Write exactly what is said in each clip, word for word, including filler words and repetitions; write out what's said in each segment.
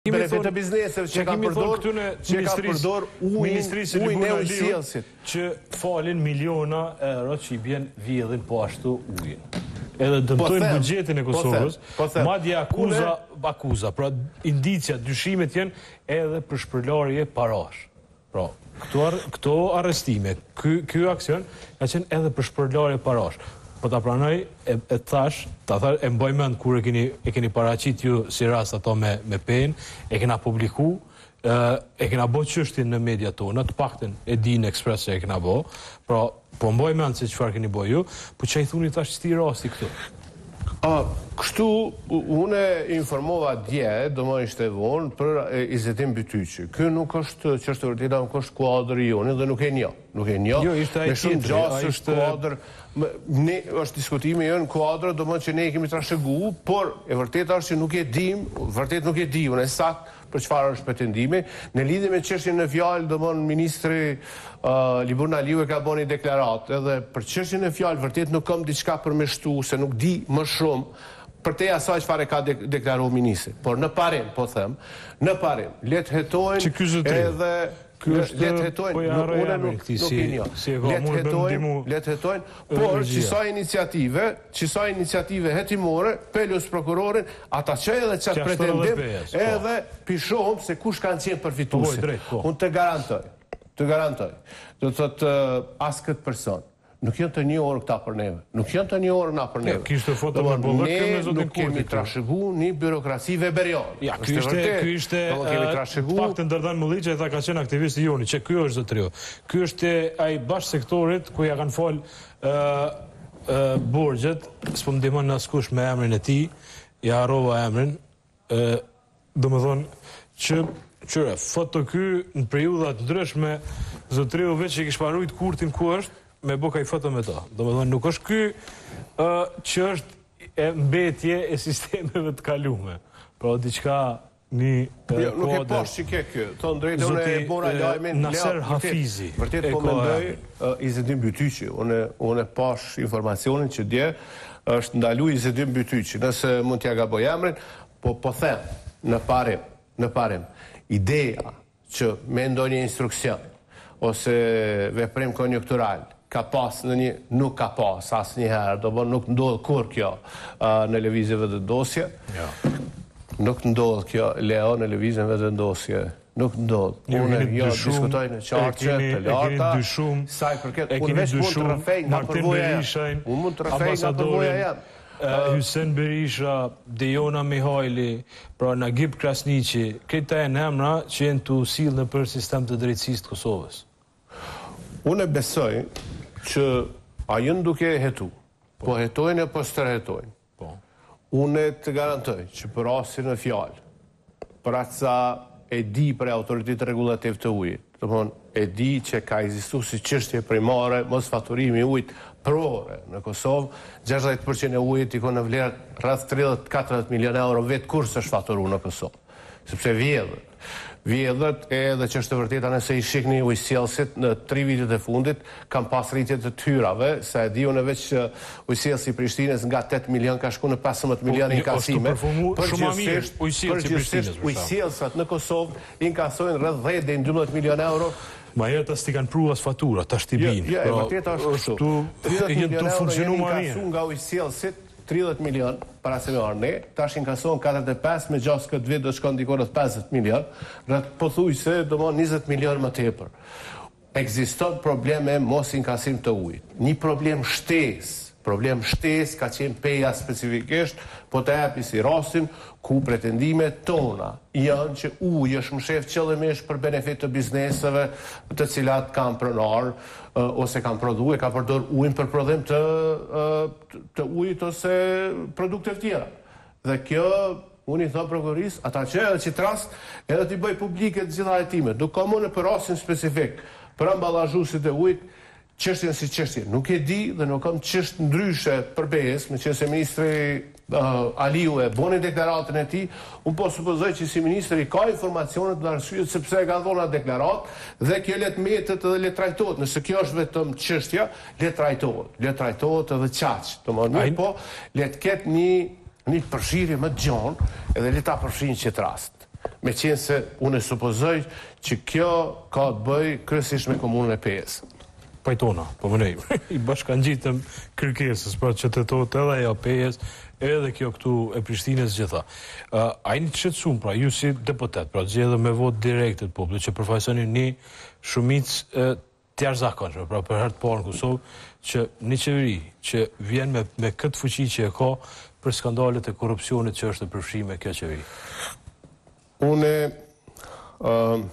Benefit të bizneseve që ka përdor, që ka përdor ujin e ujësjellësit. Që falin miliona euro që i bjen vjedhin po ashtu ujin. Edhe dëmtojnë buxhetin e Kosovës, madje akuza, akuza, pra indicia, dyshimet janë edhe për shpërlarje parash. Pra, këto arrestime, ky aksion ka qenë edhe për shpërlarje parash. Po ta pranoj, e thash, ta thash, e mboj mend kur e keni e keni paraqit ju si rast ato me me pen, e kena publiku, e kena bë çështjen në mediat tona, të paktën e din Express se e kena bë. Pra, po mboj mend se çfarë keni bë ju, po çai thuni tash sti rasti këtu. A, kështu, unë informova dje, do më ishte vonë, për Izetin Bytyqi. Ky nuk është që është vërteta, nuk është kuadër i joni dhe nuk e njo. Nuk e njo, me shumë gjasë është kuadër, është diskutimi jënë kuadër, do më që ne kemi trashëgu, por e vërteta është që nuk e dim, vërtet nuk e di, unë e sakt për çfarë është pretendimi. Në lidhje me çështjen në fjalë, do më ministri Liburna Aliu e ka bënë një deklarat, edhe për çështjen e fjalë vërtet nuk kam diçka përmeshtu, se nuk di më shumë për te asaj çfarë ka deklaruar ministri. Por në parim, po them, në parim, le të hetojnë edhe le të hetojnë, unë nuk i njo. Le të hetojnë, por qësa iniciative, qësa iniciative hetimore, pelus prokurorin, ata që edhe qatë pretendim, edhe pishohëm se kush kanë qenë përfituesi. Unë të garantoj, të garantoj, do të thotë as këtë person. Nuk janë të një orë këta për neve. Nuk janë të një orë na për neve. Kishte foto me bollëk me zotin Kurti. Ne nuk kemi trashëgu një byrokraci weberiane. Ja, ky ishte, ky ishte Paktën Dardan Mulliqi e tha ka qenë aktivist i joni, që ky është zotëriu. Ky është ai bashkësektorit ku ja kanë fol borxhet, s'po ndihmon askush me emrin e tij, ja harrova emrin. Domethënë që qyre, foto ky në periudha të ndryshme zotëriu veç që i kishte parujt Kurtin ku është, me bëka i foto me to. Do me thonë, nuk është ky që është e mbetje e sistemeve të kalume. Pra, diqka një kodër... Nuk e pash që ke kjo. Thonë drejtë, unë e bora lajmin... Naser Hafizi. Vërtet po mendoj, Izetin Bytyqi. Unë e pash informacionin që dje është ndalu Izetin Bytyqi. Nëse mund t'ja gaboj emrin, po po them, në parim, në parim, ideja që me ndonjë instruksion, ose veprim konjunktural, ka pas në një, nuk ka pas asë njëherë, do bërë nuk ndodhë kur kjo në lëvizjeve dhe dosje. Nuk ndodhë kjo, Leo, në lëvizjeve dhe dosje. Nuk ndodhë. Unë jo diskutoj në qarqe, të larta, saj përket, unë veç mund të rëfej nga përvoja jam. Unë mund të rëfej nga përvoja jam. Hysen Berisha, Dejona Mihajli, pra Nagib Krasniqi, këta e në emra që jenë të usilë në për sistem të drejtësisë të Kosovës. Unë e besoj që a jënë duke hetu, po hetojnë e po stërhetojnë. Unë të garantoj që për asin e fjallë, për atë sa e di për autoritet regulativ të ujit, të mon, e di që ka egzistu si qështje primare, mos faturimi ujit prore në Kosovë, gjashtëdhjetë përqind e ujit i konë në vlerë rreth tridhjetë deri katërdhjetë milion euro vetë kur së shfaturu në Kosovë. Sepse vjedhët. Vjedhët edhe që është të vërteta nëse i shikni ujësjellësit në tri vitet e fundit, kam pas rritjet të tyrave, se e di unë veç që ujësjellësi i Prishtines nga tetë milion ka shku në pesëmbëdhjetë milion inkasime. Përgjithsisht ujësjellësat në Kosovë inkasojnë rreth dhjetë deri në dymbëdhjetë milion euro. Ma jetë as t'i kanë pru as fatura, ta shtibin. Ja, e vërteta është kështu. tridhjetë milion euro jenë inkasu nga ujësjellësit, tridhjetë milion, para se me arë ne, tash inkason katërdhjetë e pesë, me gjasë këtë vit do shkon diko rreth pesëdhjetë milion, rreth pothuaj se do më njëzet milion më tepër. Ekziston probleme mos inkasim të ujit. Një problem shtes, problem shtes ka qenë peja specifikisht, po të epi si rastin ku pretendime tona janë që uji është më shef qëllimisht për benefit të bizneseve të cilat kanë pronar ose kanë prodhu e ka përdor ujin për prodhim të, të ujit ose produkte tjera. Dhe kjo, unë i thonë prokurorisë, ata që edhe që rast, edhe t'i bëj publike të gjitha hetimet, nuk ka më në për rastin specifik, për ambalazhuesit e ujit, çështjen si çështje. Nuk e di dhe nuk kam çështë ndryshe përbes, me qenë se ministri uh, Aliu e boni deklaratën e tij, unë po supozoj që si ministri ka informacionet dhe arsyet sepse e ka dhënë atë deklarat dhe kjo le të metet edhe le trajtohet. Nëse kjo është vetëm çështja, le trajtohet. Le trajtohet edhe qaq. Domethënë, po le të ketë një një përfshirje më të gjon edhe le ta përfshin qëtë rast. Me qenë se unë e supozoj që kjo ka të bëj kryesisht me komunën e Pejës. Pajtona, po më nej, i bashkangjitëm kërkesës, pra që të totë edhe ajo Pejës, edhe kjo këtu e Prishtinës gjitha. A i një të shqetësum, pra ju si deputet, pra gjithë me vot direkte të popullit, që përfaqësoni një shumicë të jashtëzakonshme, pra për herë të parë në Kosovë, që një qeveri që vjen me, me këtë fuqi që e ka për skandalet e korrupsionit që është të përfshirë me kjo qeveri. Unë uh,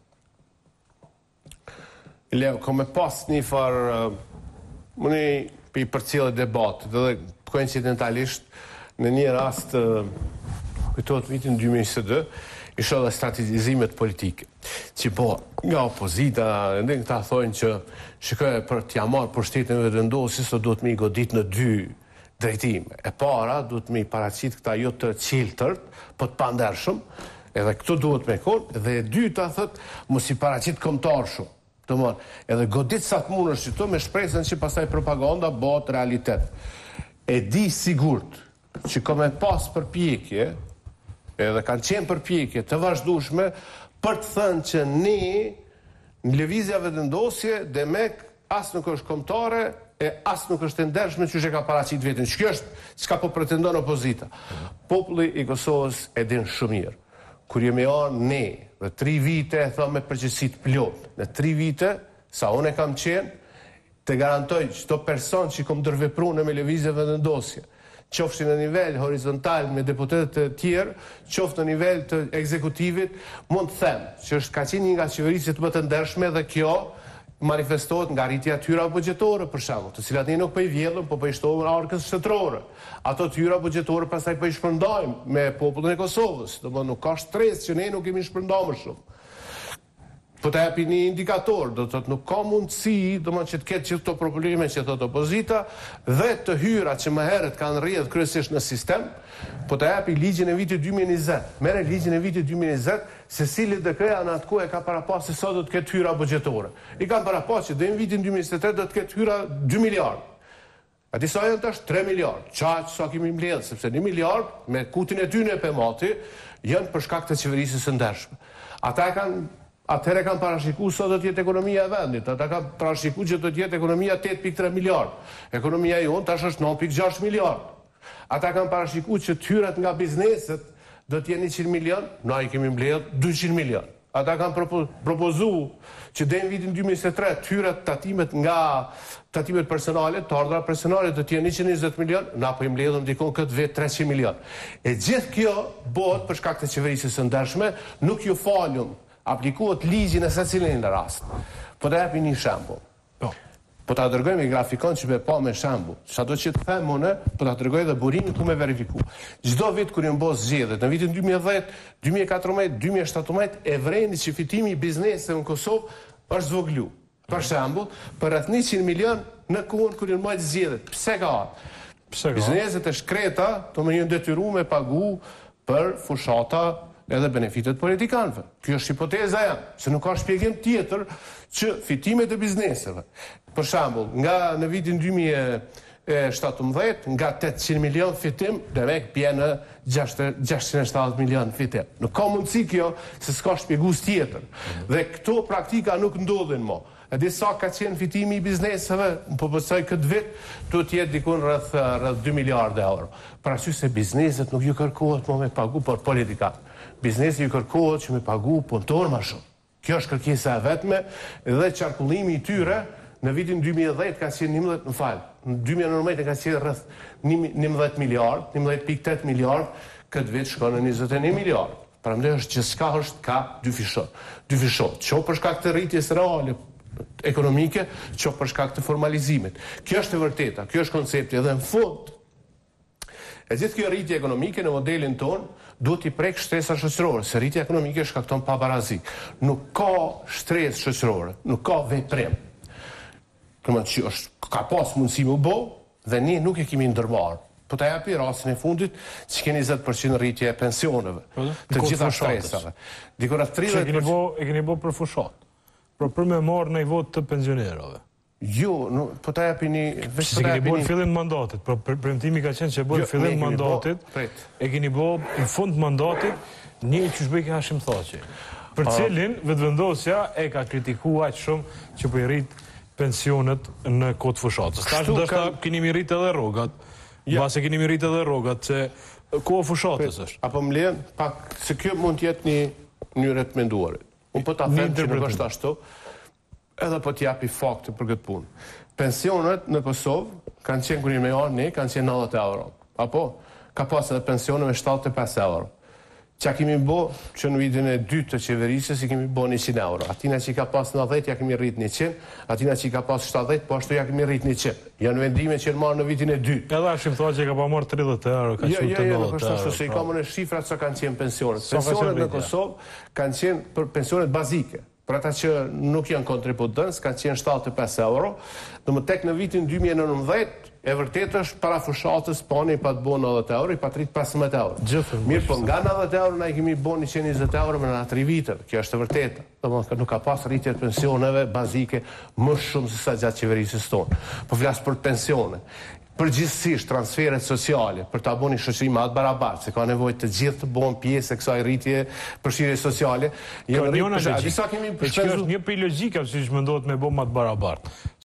Leo, kom e pas një farë uh, unë i përcjellë debatit dhe koincidentalisht në një rast uh, kujtohet vitin dy mijë e njëzet e dy isha dhe strategizimet politike që po nga opozita ndë këta thojnë që shikoj për t'ja marrë për shtetin e vendosjes do të mi godit në dy drejtime. E para do të mi paraqit këta jo të qiltërt po të pandershëm, edhe këtu duhet me konë, dhe e dyta thët mos i paraqit kombëtar shumë. Të mërë, edhe godit sa të mund është që të me shpresën që pasaj propaganda bëhet realitet. E di sigurt që kom e pas përpjekje, edhe kanë qenë përpjekje të vazhdueshme për të thënë që ne në lëvizjave vendosje dhe mek as nuk është kombëtare e as nuk është e ndershme që që ka paraqit vetën. Që kjo është çka po pretendon opozita. Populli i Kosovës e din shumë mirë. Kur jemi anë ne, dhe tri vite e thëmë me përgjësit plot, në tri vite, sa unë e kam qenë, të garantoj që të person që i kom dërvepru në me lëvizje vendosje, qofshë në nivel horizontal me deputetet të tjerë, qoftë në nivel të ekzekutivit, mund të them që është ka qenë një nga qeverisit më të ndershme dhe kjo manifestohet nga rritja tyra bugjetore, për shembull, të cilat ne nuk po i vjedhëm, po po i shtohen arkës shtetërore. Ato tyra bugjetore pastaj po i shpërndajmë me popullin e Kosovës. Domethënë nuk ka stres që ne nuk kemi shpërndarë më shumë. Po të japi një indikator, do të thotë nuk ka mundësi, domethënë që të ketë gjithë këto probleme që thotë opozita dhe të hyra që më herët kanë rrjedhur kryesisht në sistem, po të japi ligjin e vitit dy mijë e njëzet. Merre ligjin e vitit dy mijë e njëzet, se cili D K-ja në atë kohë e ka parapasur se sa do të ketë hyra bugjetore. I kanë parapasur që deri në vitin dy mijë e njëzet e tre do të ketë hyra dy miliardë. A disa janë tash tre miliardë. Çaq sa kemi mbledh, sepse një miliard me kutin e tyre e pemati janë për shkak të qeverisë së ndershme. Ata kanë Atëherë kanë parashikuar sa do të jetë ekonomia e vendit. Ata kanë parashikuar që do të jetë ekonomia tetë pikë tre miliardë. Ekonomia jonë tash është nëntë pikë gjashtë miliardë. Ata kanë parashikuar që tyrat nga bizneset do të jenë njëqind milion, na i kemi mbledh dyqind milion. Ata kanë propozuar që deri në vitin dy mijë e njëzet e tre tyrat tatimet nga tatimet personale, të ardhra personale do të jenë njëqind e njëzet milion, na po i mbledhëm dikon këtë vit treqind milion. E gjithë kjo bëhet për shkak të qeverisë së ndershme, nuk ju falum aplikohet ligjin e secilin në rast. Po të japi një shembull. Po. Po ta dërgoj me grafikon që me pa me shembull. Çdo që të them unë, po ta dërgoj edhe burimin ku me verifiku. Çdo vit kur janë bos zgjedhjet, në vitin dy mijë e dhjetë, dy mijë e katërmbëdhjetë, dy mijë e shtatëmbëdhjetë, e vreni që fitimi i bizneseve në Kosovë është zvoglu. Për shembull, për rreth njëqind milion në kohën kur janë marrë zgjedhjet. Pse ka? Pse ka? Bizneset e shkreta, do më janë detyruar me pagu për fushata edhe benefitet politikanëve. Kjo është hipoteza jam, se nuk ka shpjegim tjetër që fitimet e bizneseve. Për shembull, nga në vitin dy mijë e shtatëmbëdhjetë, nga tetëqind milion fitim, demek bie në gjashtëqind e shtatëdhjetë milion fitim. Nuk ka mundësi kjo se s'ka shpjegues tjetër. Dhe këto praktika nuk ndodhin më. E di sa ka qenë fitimi i bizneseve, po pësoj këtë vit, do të jetë dikun rreth rreth dy miliardë euro. Për arsye se bizneset nuk ju kërkohet më me pagu për politikanë. Biznesi ju kërkohet që me pagu punëtor më shumë. Kjo është kërkesa e vetme dhe qarkullimi i tyre në vitin dy mijë e dhjetë ka qenë njëmbëdhjetë, më fal. Në dy mijë e nëntëmbëdhjetë ka qenë rreth njëmbëdhjetë miliardë, njëmbëdhjetë pikë tetë miliardë, këtë vit shkon në njëzet e një miliardë. Prandaj është që s'ka është ka dy fishon. Dy fishon. Qo për shkak të rritjes reale ekonomike, qo për shkak të formalizimit. Kjo është e vërteta, kjo është koncepti edhe në fund. E gjithë kjo rritje ekonomike në modelin tonë duhet i prek shtresa shoqërore, se rritja ekonomike shkakton pabarazi. Nuk ka shtresë shoqërore, nuk ka veprim. Domethënë që është ka pas mundësi më bë dhe ne nuk e kemi ndërmarrë. Po ta japi rastin e fundit që keni njëzet përqind rritje e pensioneve, të gjitha shtresave. Diku rreth tridhjetë përqind e keni bë për fushat. Por për me marrë në vot të pensionerave. Jo, no, po ta japi një... Se keni bërë fillim mandatit, por premtimi ka qenë që e bërë fillim mandatit, e keni bërë në fund mandatit një që shbëjke Hashim Thaçi, për cilin vetëvendosja e ka kritikuar aq shumë që po i rrit pensionet në kohë të fushatës. Tash ndoshta keni mi rrit edhe rrogat. Mbase keni mi rrit edhe rrogat se kohë e fushatës është. Apo më lehen pak se kjo mund të jetë një mënyrë të menduarit. Unë po ta them që nuk është ashtu, edhe po t'japi fakte për këtë punë. Pensionet në Kosovë kanë qenë kur me orë ne, kanë qenë nëntëdhjetë euro. Apo ka pas edhe pensione me shtatëdhjetë e pesë euro. Qa kemi bo që në vitin e dytë të qeverisës i kemi bo njëqind euro. Atina që i ka pas nëntëdhjetë ja kemi rrit njëqind, atina që i ka pas shtatëdhjetë, po ashtu ja kemi rrit njëqind. Janë vendime që në marë në vitin e dytë. Edhe Hashim Thaçi ka pa marë tridhjetë euro, ka qenë të nëntëdhjetë euro. Jo, jo, jo, ashtu se i ka më në shifrat që kanë qenë pensionet. Pensionet në Kosovë kanë qenë për pensionet bazike. Për ata që nuk janë kontributës, kanë qenë shtatëdhjetë e pesë euro. Dhe më tek në vitin dy mijë e nëntëdhjetë, e vërtet është para fushatës pani i pa të bo nëntëdhjetë euro, i pa të rritë pesëmbëdhjetë euro. Mirë, po nga nëntëdhjetë euro na i kemi bo njëqind e njëzet euro me në atë vitet. Kjo është e vërtetë. Dhe nuk ka pas rritje të pensioneve bazike më shumë se sa gjatë qeverisës tonë. Po flasë për pensione. Përgjithsisht transferet sociale për ta bënë një shoqëri më të barabartë, se ka nevojë të gjithë të bëhen pjesë e kësaj rritje përfshirje sociale. Kjo është një logjikë, që është një prej logjikave që mendohet me bë më të barabartë.